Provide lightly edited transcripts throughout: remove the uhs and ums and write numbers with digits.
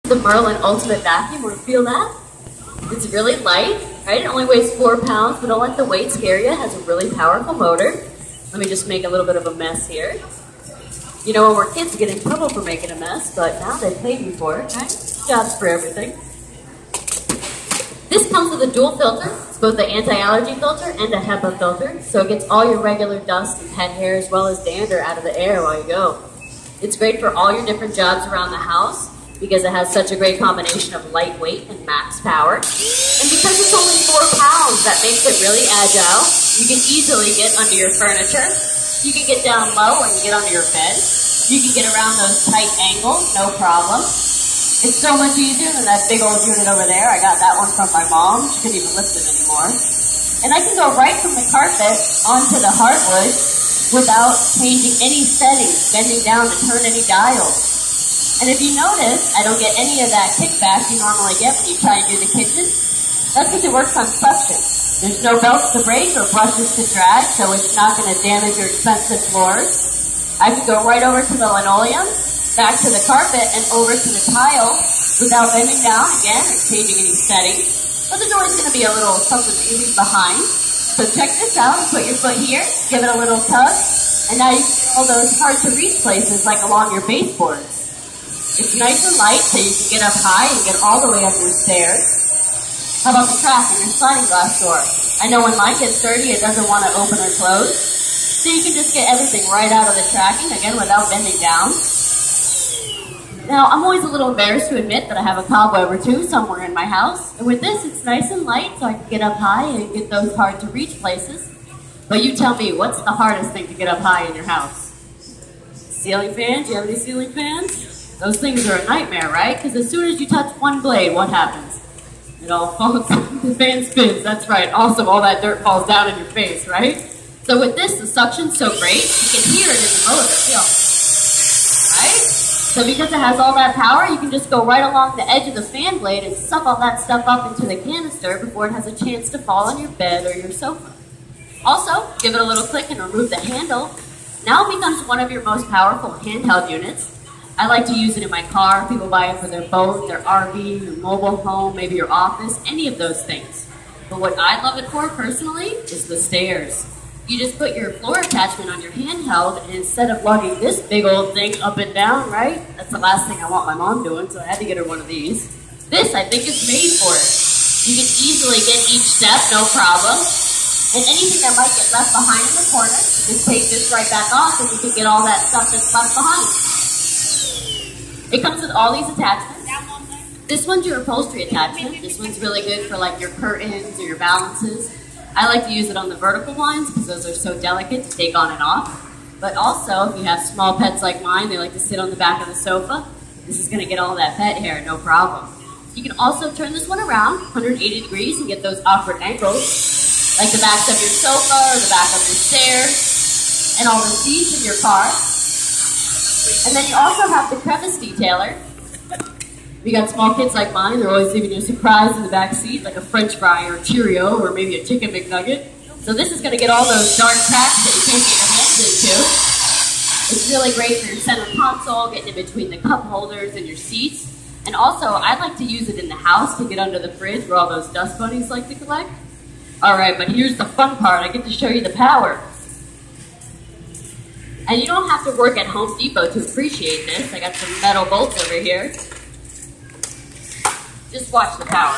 The Merlin Ultimate Vacuum. Want to feel that? It's really light, right? It only weighs 4 pounds, but don't let the weight scare you. It has a really powerful motor. Let me just make a little bit of a mess here. You know, when we're kids, we get in trouble for making a mess, but now they pay me for it, right? Jobs for everything. This comes with a dual filter. It's both an anti-allergy filter and a HEPA filter, so it gets all your regular dust and pet hair as well as dander out of the air while you go. It's great for all your different jobs around the house because it has such a great combination of lightweight and max power. And because it's only 4 pounds, that makes it really agile. You can easily get under your furniture. You can get down low and get under your bed. You can get around those tight angles, no problem. It's so much easier than that big old unit over there. I got that one from my mom. She couldn't even lift it anymore. And I can go right from the carpet onto the hardwood without changing any settings, bending down to turn any dials. And if you notice, I don't get any of that kickback you normally get when you try and do the kitchen. That's because it works on suction. There's no belts to break or brushes to drag, so it's not going to damage your expensive floors. I can go right over to the linoleum, back to the carpet, and over to the tile without bending down again or changing any settings. But there's always going to be a little something that you leave behind. So check this out. Put your foot here, give it a little tug, and now you can get all those hard-to-reach places like along your baseboards. It's nice and light, so you can get up high and get all the way up your stairs. How about the crack in your sliding glass door? I know when mine gets dirty, it doesn't want to open or close. So you can just get everything right out of the tracking, again, without bending down. Now, I'm always a little embarrassed to admit that I have a cobweb or two somewhere in my house. And with this, it's nice and light, so I can get up high and get those hard-to-reach places. But you tell me, what's the hardest thing to get up high in your house? Ceiling fans? Do you have any ceiling fans? Those things are a nightmare, right? Because as soon as you touch one blade, what happens? It all falls, the fan spins, that's right. Also, all that dirt falls down in your face, right? So with this, the suction's so great, you can hear it in the motor, feel, right? So because it has all that power, you can just go right along the edge of the fan blade and suck all that stuff up into the canister before it has a chance to fall on your bed or your sofa. Also, give it a little click and remove the handle. Now it becomes one of your most powerful handheld units. I like to use it in my car. People buy it for their boat, their RV, your mobile home, maybe your office, any of those things. But what I love it for personally is the stairs. You just put your floor attachment on your handheld, and instead of lugging this big old thing up and down, right? That's the last thing I want my mom doing, so I had to get her one of these. This, I think, is made for it. You can easily get each step, no problem. And anything that might get left behind in the corner, just take this right back off, and you can get all that stuff that's left behind. It comes with all these attachments. This one's your upholstery attachment. This one's really good for like your curtains or your balances. I like to use it on the vertical blinds because those are so delicate to take on and off. But also, if you have small pets like mine, they like to sit on the back of the sofa. This is going to get all that pet hair, no problem. You can also turn this one around 180 degrees and get those awkward angles, like the backs of your sofa or the back of your stairs and all the seats in your car. And then you also have the crevice detailer. If you got small kids like mine, they're always leaving you a surprise in the back seat, like a French fry or a Cheerio or maybe a chicken McNugget. So this is going to get all those dark cracks that you can't get your hands into. It's really great for your center console, getting in between the cup holders and your seats. And also, I like to use it in the house to get under the fridge where all those dust bunnies like to collect. All right, but here's the fun part. I get to show you the power. And you don't have to work at Home Depot to appreciate this. I got some metal bolts over here. Just watch the power.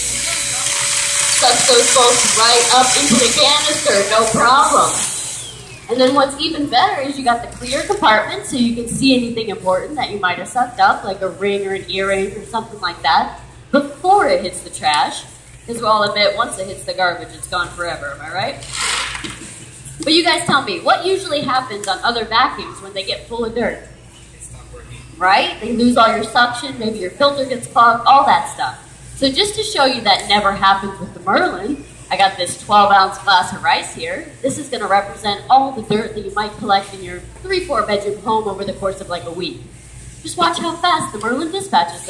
Sucks those bolts right up into the canister, no problem. And then what's even better is you got the clear compartment so you can see anything important that you might have sucked up, like a ring or an earring or something like that, before it hits the trash. Because we'll admit, once it hits the garbage, it's gone forever, am I right? But you guys tell me, what usually happens on other vacuums when they get full of dirt? It's not working. Right? They lose all your suction, maybe your filter gets clogged, all that stuff. So just to show you that never happens with the Merlin, I got this 12-ounce glass of rice here. This is going to represent all the dirt that you might collect in your 3-4 bedroom home over the course of like a week. Just watch how fast the Merlin dispatches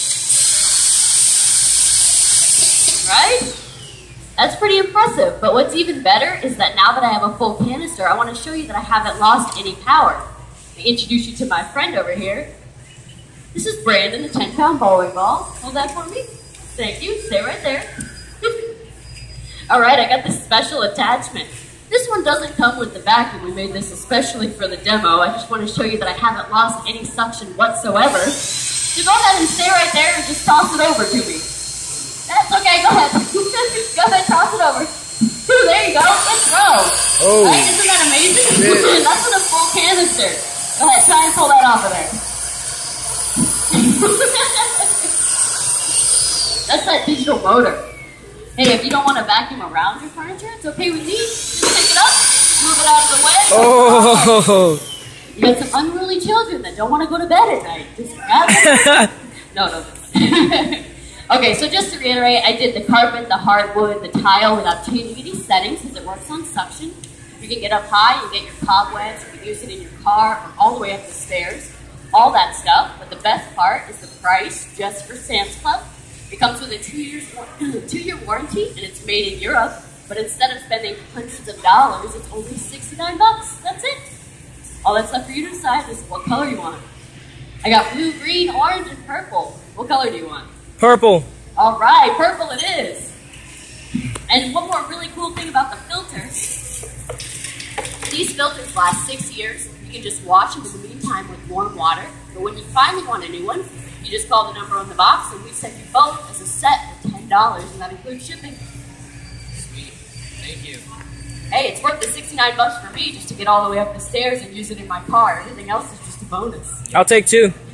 this. Right? That's pretty impressive, but what's even better is that now that I have a full canister, I want to show you that I haven't lost any power. Let me introduce you to my friend over here. This is Brandon, the 10-pound bowling ball. Hold that for me. Thank you. Stay right there. All right, I got this special attachment. This one doesn't come with the vacuum. We made this especially for the demo. I just want to show you that I haven't lost any suction whatsoever. So go ahead and stay right there and just toss it over to me. That's okay, go ahead. Go ahead, toss it over. Ooh, there you go. Let's roll. Oh. Right, isn't that amazing? That's with a full canister. Go ahead, try and pull that off of there. That's that digital motor. Hey, if you don't want to vacuum around your furniture, it's okay with me. Just pick it up, move it out of the way. Oh. You got some unruly children that don't want to go to bed at night. Just grab it. No. Okay, so just to reiterate, I did the carpet, the hardwood, the tile without changing any settings because it works on suction. You can get up high, you get your cobwebs, you can use it in your car or all the way up the stairs. All that stuff, but the best part is the price just for Sam's Club. It comes with a 2-year warranty, and it's made in Europe, but instead of spending hundreds of dollars, it's only $69. That's it. All that's left for you to decide is what color you want. I got blue, green, orange, and purple. What color do you want? Purple. All right, purple it is. And one more really cool thing about the filter, these filters last 6 years. You can just wash them in the meantime with warm water. But when you finally want a new one, you just call the number on the box and we send you both as a set for $10, and that includes shipping. Sweet. Thank you. Hey, it's worth the $69 for me just to get all the way up the stairs and use it in my car. Everything else is just a bonus. I'll take 2.